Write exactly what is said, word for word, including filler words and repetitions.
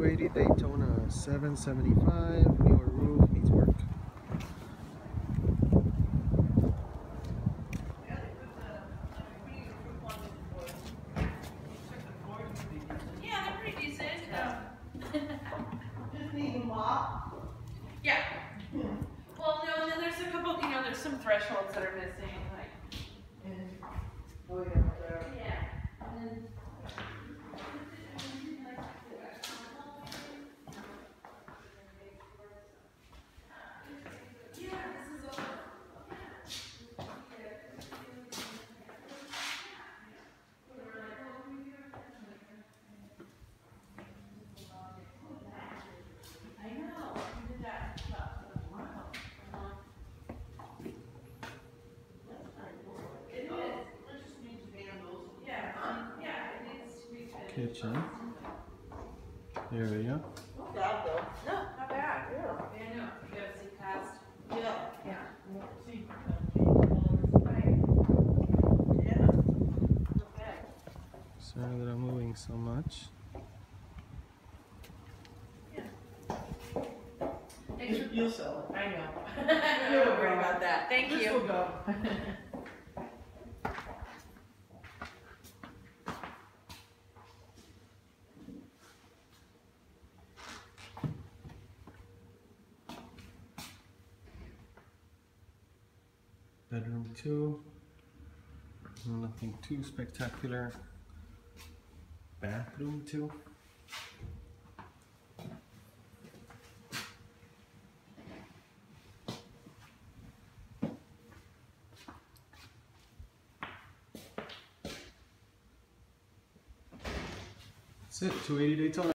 two eighty Daytona, seven seventy-five, newer roof, needs work. Yeah, they're pretty decent. Just need a mop. Yeah. Well, no, and then there's a couple, you know, there's some thresholds that are missing, like. And, oh yeah, there. Yeah. And then, yeah, this is all. I know. We did that stuff. It is. It just needs vandals. Yeah. Yeah, it needs to be finished. Kitchen. There we go. Not bad though. No, not bad. Yeah. Yeah, I know. You gotta see past. Yeah. Yeah. See. Yeah. Okay. Sorry that I'm moving so much. Thanks for- You'll sell it. I know. Don't worry about that. Thank This you. will go. Bedroom two. Nothing too spectacular. Bathroom two. That's it, two eighty Daytona.